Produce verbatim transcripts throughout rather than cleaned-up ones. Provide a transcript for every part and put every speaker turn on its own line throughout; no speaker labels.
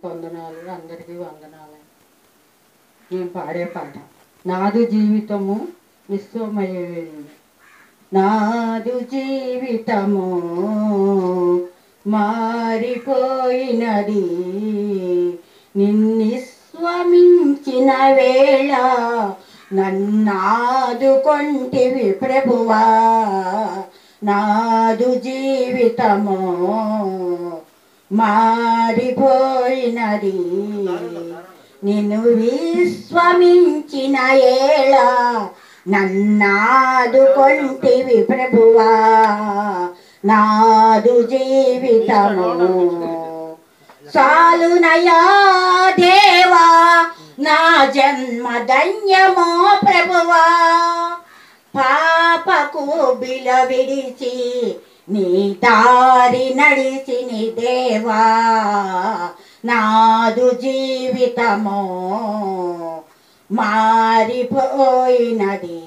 వందనాలు, అందరికీ వందనాలు. నేను పాడే పాట నాదు జీవితము నిస్సమయ్యేది. నాదు జీవితము మారిపోయినది, నిన్నిస్వమించిన వేళ నన్నాదుకొంటివి ప్రభువా. నాదు జీవితము మారిపోయినది, నిన్ను విశ్వమించిన ఏళ నన్నాదుకొంటివి ప్రభువా. నాదు జీవితము చాలునయా దేవా, నా జన్మ ధన్యమో ప్రభువా. పాపకు బిల విడిచి నీ దారి నడిచిని దేవా. నాదు జీవితము మారిపోయినది,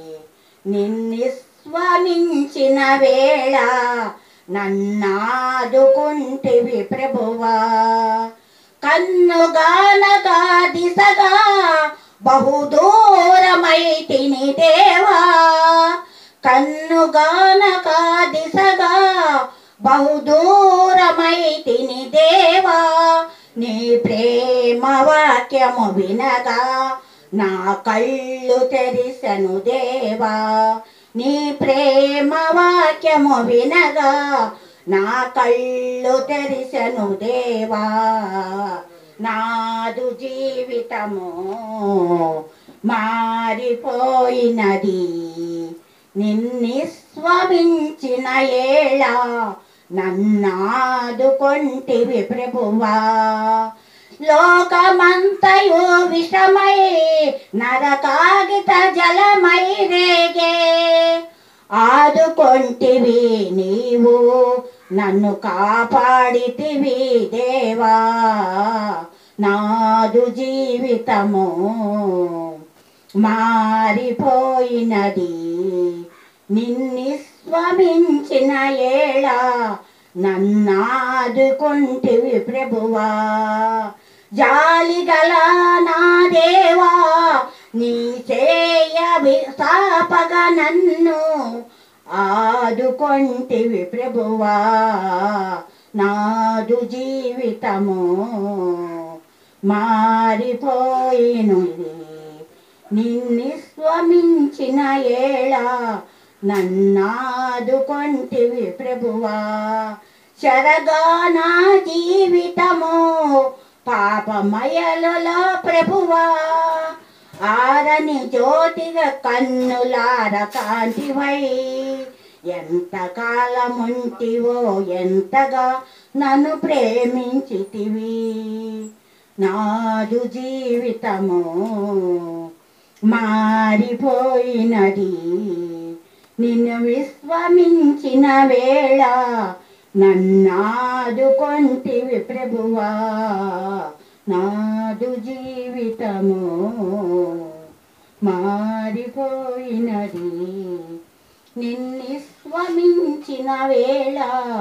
నిన్నిస్వమించిన వేళ నన్నాదుకుంటివి ప్రభువా. కన్నుగానగా దిశగా బహుదూరమైతిని దేవా. కన్నుగానగా దిశగా బహుదూరమైతిని దేవా. నీ ప్రేమ వాక్యము వినగా నా కళ్ళు తెరిసెను దేవా. నీ ప్రేమ వాక్యము వినగా నా కళ్ళు తెరిసెను దేవా. నాదు జీవితము మారిపోయినది, నిన్నిస్వమించిన ఏళ నన్నాదుకొంటివి ప్రభువా. లోకమంతయు విషమై నరకాగిత జలమై రేగే, ఆదుకొంటివి నీవు నన్ను కాపాడితివి దేవా. నాదు జీవితము మారిపోయినది, నిన్నిస్వమించిన ఏళ నన్నాదుకొంటివి ప్రభువా. జాలిగల నా దేవా, నీ చేయ విసాపగ నన్ను ఆదుకొంటివి ప్రభువా. నాదు జీవితము మారిపోయినది, నిన్నిస్వమించిన ఏళ నన్నాదుకొంటివి ప్రభువా. చెరగా నా జీవితము పాపమయలలో ప్రభువా. ఆరని జ్యోతిగా కన్నులార కాంతివై ఎంతకాలముంటివో ఎంతగా నన్ను ప్రేమించితివి. నాదు జీవితము మారిపోయినది, నిన్ను విశ్వమించిన వేళ నన్నాదుకొంటివి ప్రభువా. నాదు జీవితము మారిపోయినది, నిన్నిస్వమించిన వేళ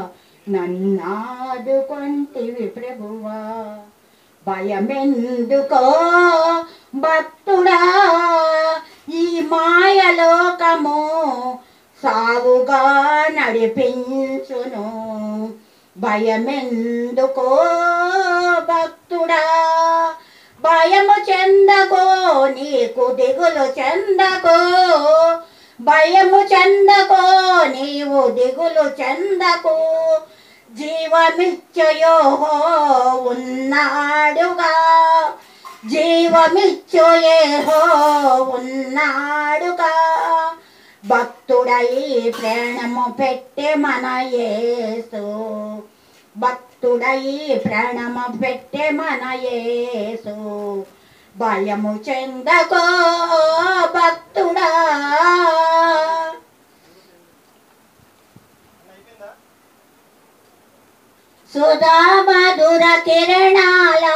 నన్నాదుకొంటివి ప్రభువా. భయమెందుకో భక్తుడా, ఈ మాయలోకము సావుగా నడిపించును. భయమెందుకో భక్తుడా, భయము చెందకో, నీకు దిగులు చెందకో. భయము చెందకో, నీవు దిగులు చెందకు. జీవమిచ్చయోహో ఉన్నాడుగా, జీవమిచ్చయేహో ఉన్నాడుగా. భక్తుడై ప్రాణము పెట్టే మన యేసు, భక్తుడై ప్రాణము పెట్టే మన యేసు. భయము చెందకో భక్తుడా. సుధా మధుర కిరణాల